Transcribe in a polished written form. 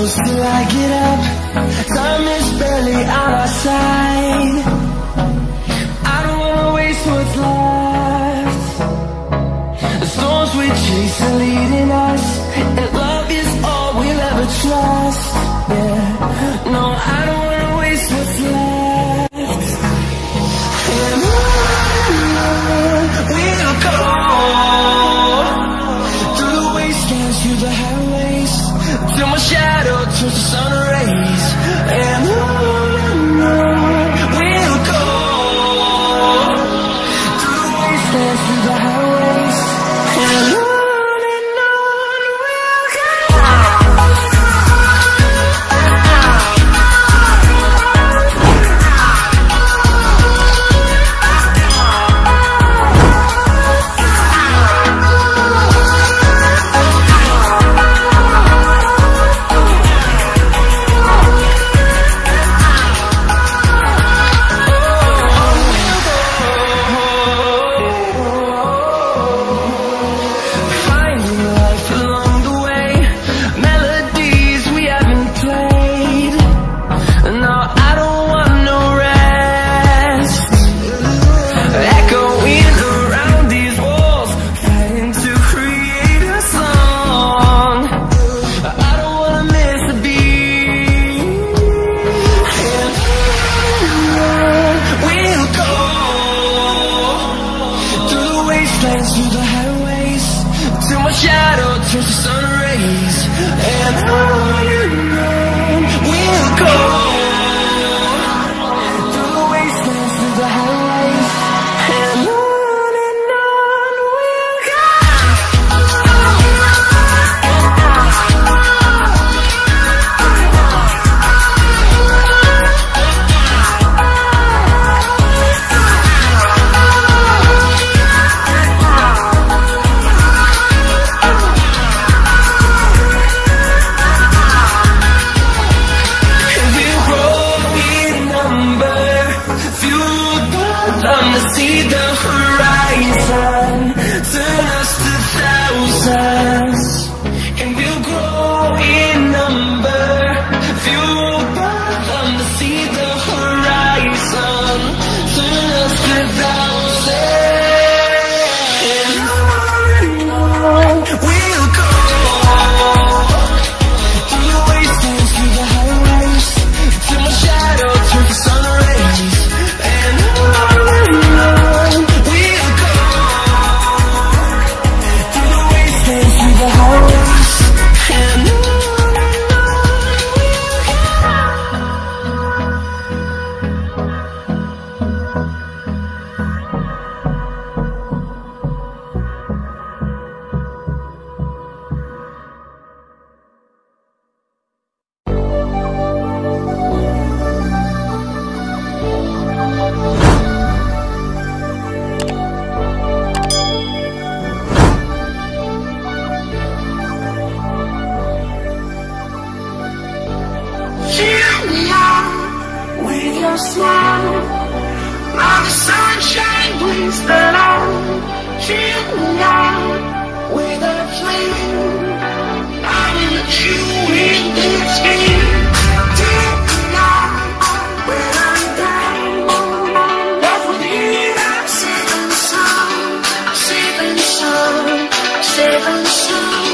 close till I get up. Time is barely on our side. I don't wanna waste what's left. The storms we chase are leading us, and love is all we'll ever trust. Yeah, no, I don't wanna waste what's left. And on we'll go, through the wastelands, through the highways, till my shadow turns to sun rays. And on we'll go, through the wastelands, through the highways, and on we'll go. Through the highways, till my shadow turns to sun rays. And on we'll go, through the wastelands, through the highways, and on we'll go. See the horizon, turn us to thousands, and we'll grow in number. Fueled by them to see the horizon, turn us to thousands, and on we'll go, through the wastelands, through the highways, till my shadow turns to sun rays. And on we'll go, through the wastelands, through the highways, and on we'll go. Cheer me on with your smile, while the sunshine brings the light. Cheer me on with a flame, I will let you in this game. Take me on when I'm down, love with you, I'm saving some, I'm saving some, I'm saving some.